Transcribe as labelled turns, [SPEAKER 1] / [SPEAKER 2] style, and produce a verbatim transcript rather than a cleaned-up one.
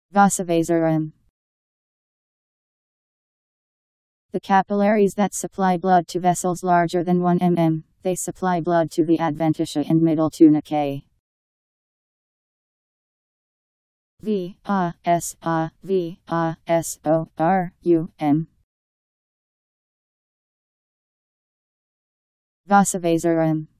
[SPEAKER 1] Vasa vasorum. The capillaries that supply blood to vessels larger than one millimeter, they supply blood to the adventitia and middle tunicae. V A S A V A S O R U M. Vasa vasorum.